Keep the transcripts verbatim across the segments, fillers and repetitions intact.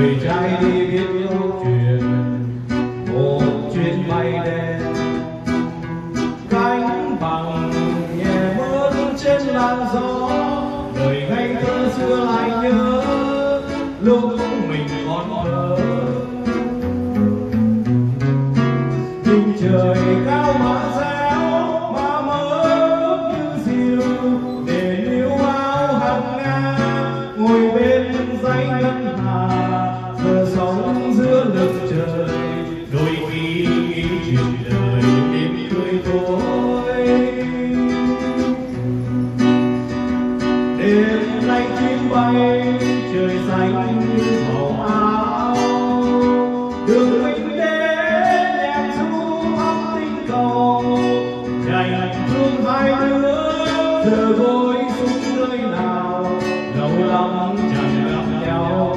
người trai đi viết câu chuyện một chuyến bay đen cánh bằng nhẹ mướt trên làn gió. Đời ngây thơ xưa lại nhớ lúc mình còn thơ. Nhìn trời cao mà réo mà mơ như diều để níu áo hàng nga ngồi bên dãy ngân hà. Giờ sống giữa lực trời đôi khi nghĩ chuyện đời đêm cười tối. Đêm nay chim bay trời xanh như màu áo. Đường mình đến em du ấm tình cầu dành thương hai đứa. Giờ gối xuống nơi nào lâu lắm chẳng gặp nhau.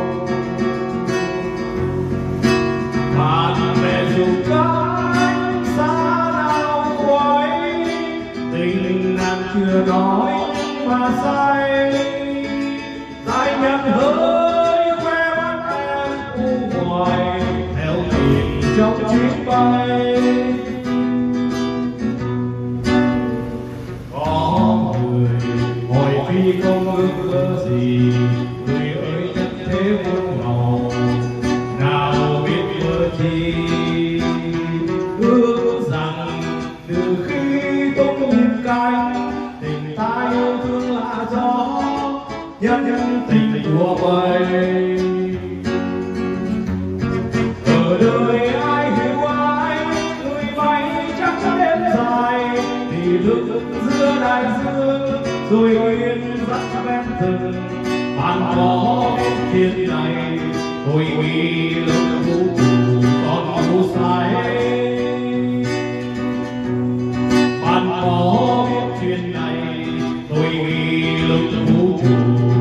Bạn bè dù cách xa nào quay tình nàng chưa nói mà say. Tay nhặt hơi khoe mắt em u hoài theo tìm trong chuyến bay. Có người hỏi phi công ước mơ gì, người ơi nhất thế muôn màu nào biết mơ chi. Ước rằng từ khi tung nhịp cánh tình ta yêu thương là gió nhân nhân tình đùa vơi. Ở đời ai hiểu ai người bay chắc đêm dài thì thức giữa đại dương rồi yên dắt ven rừng. Bạn có biết thiên này tôi vì lực vũ trụ còn ngu sai. Bạn có biết chuyện này tôi vì lực vũ trụ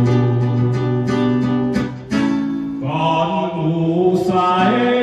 còn ngu sai.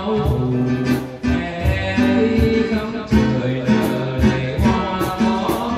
Hãy subscribe cho kênh Ghiền Mì Gõ để không bỏ lỡ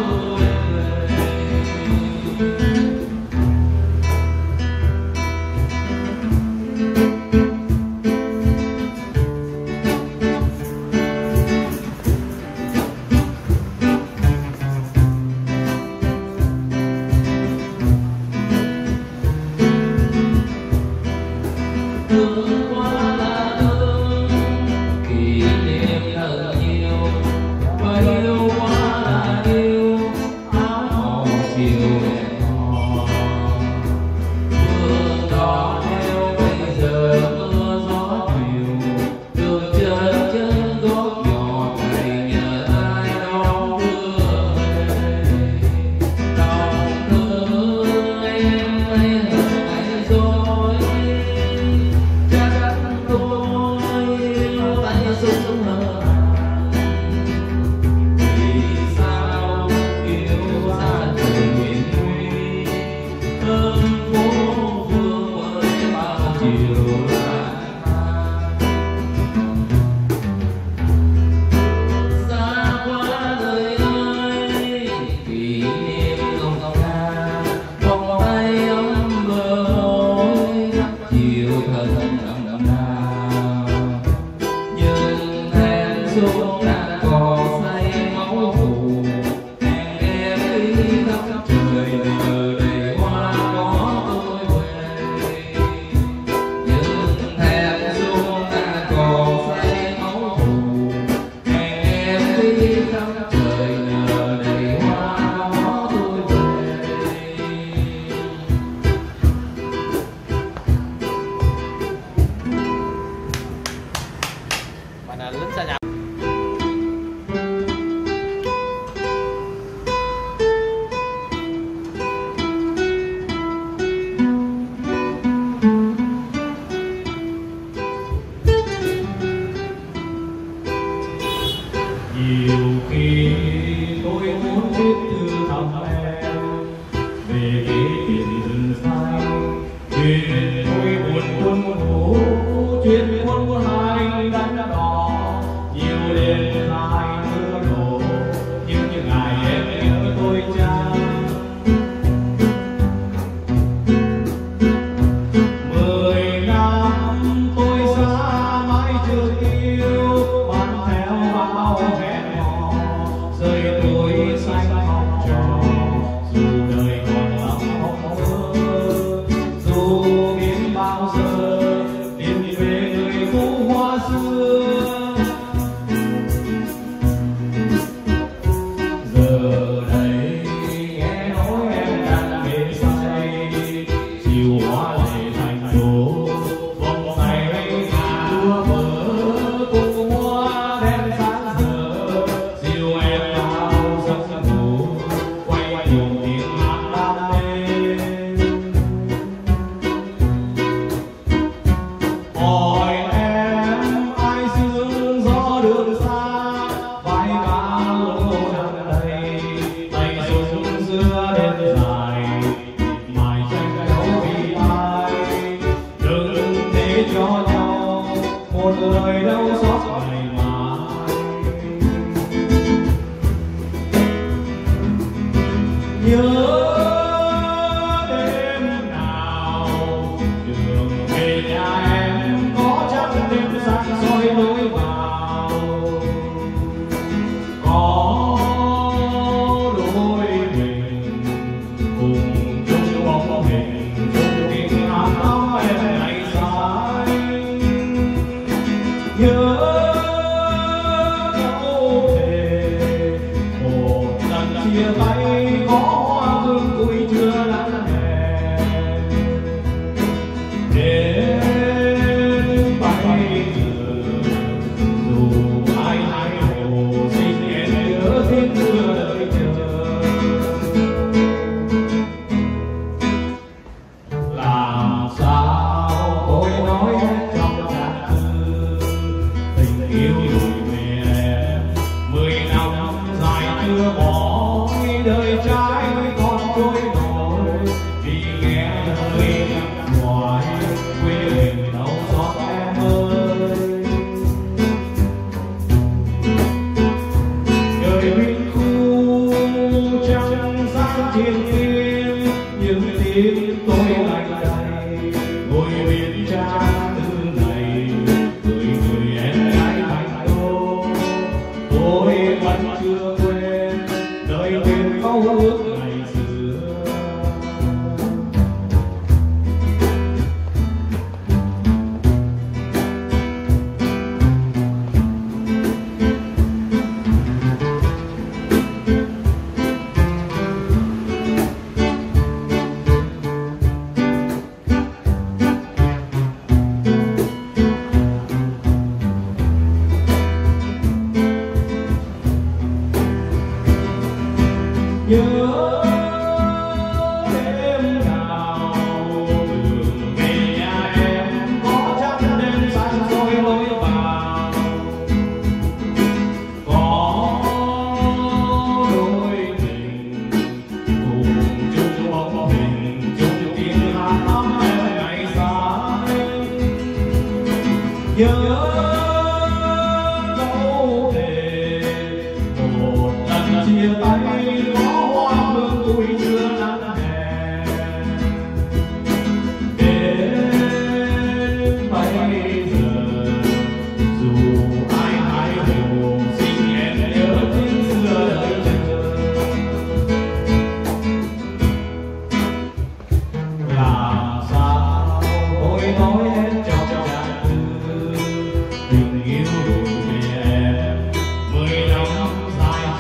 chia tay có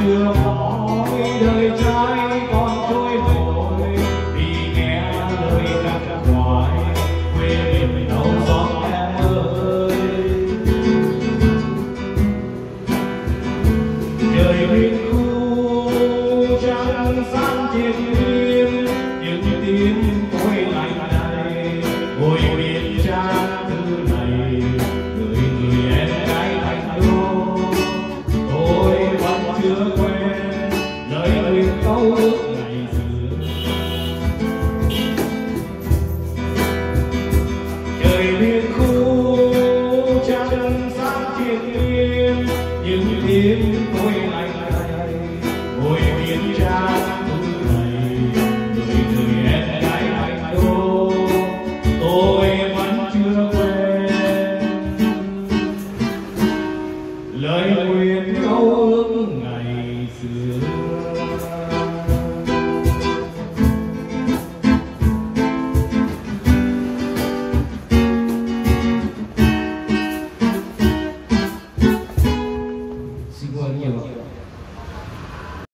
chưa mỏi đời trai còn trôi nổi vì nghe lời khắc khoải quê mình đâu gió em ơi. Trời bên khu trăng sáng trên biên những tiếng tôi lạnh này ngồi biên trang thư này gửi người em gái thành đô. Tôi vẫn chưa quên lời nguyện câu ước ngày xưa. Trời biên khu trăng sáng trên biên những tiếng tôi lạnh này ngồi biên trang